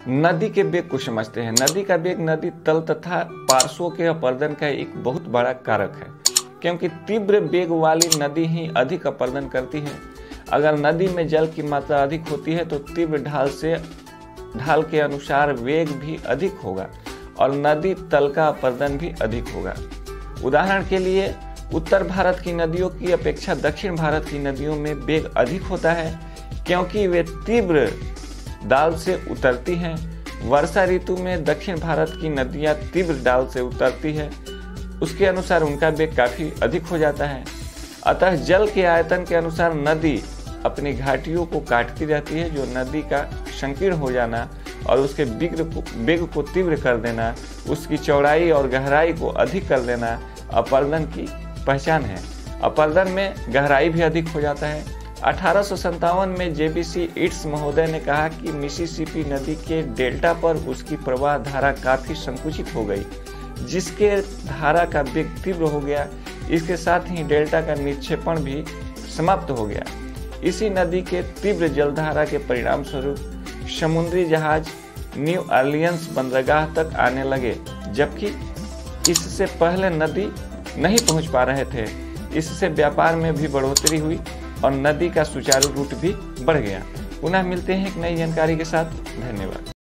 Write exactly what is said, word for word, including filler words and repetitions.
नदी के वेग को समझते हैं। नदी का वेग नदी तल तथा पार्श्वों के अपरदन का एक बहुत बड़ा कारक है, क्योंकि तीव्र वेग वाली नदी ही अधिक अपरदन करती है। अगर नदी में जल की मात्रा अधिक होती है तो तीव्र ढाल से ढाल के अनुसार वेग भी अधिक होगा और नदी तल का अपरदन भी अधिक होगा। उदाहरण के लिए उत्तर भारत की नदियों की अपेक्षा दक्षिण भारत की नदियों में वेग अधिक होता है, क्योंकि वे तीव्र डाल से उतरती हैं। वर्षा ऋतु में दक्षिण भारत की नदियां तीव्र डाल से उतरती है, उसके अनुसार उनका वेग काफी अधिक हो जाता है। अतः जल के आयतन के अनुसार नदी अपनी घाटियों को काटती रहती है, जो नदी का संकीर्ण हो जाना और उसके वेग को वेग को तीव्र कर देना, उसकी चौड़ाई और गहराई को अधिक कर देना अपरदन की पहचान है। अपरदन में गहराई भी अधिक हो जाता है। अठारह सौ सत्तावन में जेबीसी ईट्स महोदय ने कहा कि मिसिसिपी नदी के डेल्टा पर उसकी प्रवाह धारा काफी संकुचित हो गई, जिसके धारा का वेग तीव्र हो गया। इसके साथ ही डेल्टा का निक्षेपण भी समाप्त हो गया। इसी नदी के तीव्र जलधारा के परिणाम स्वरूप समुद्री जहाज न्यू ऑरलियंस बंदरगाह तक आने लगे, जबकि इससे पहले नदी नहीं पहुंच पा रहे थे। इससे व्यापार में भी बढ़ोतरी हुई और नदी का सुचारू रूट भी बढ़ गया। पुनः मिलते हैं एक नई जानकारी के साथ। धन्यवाद।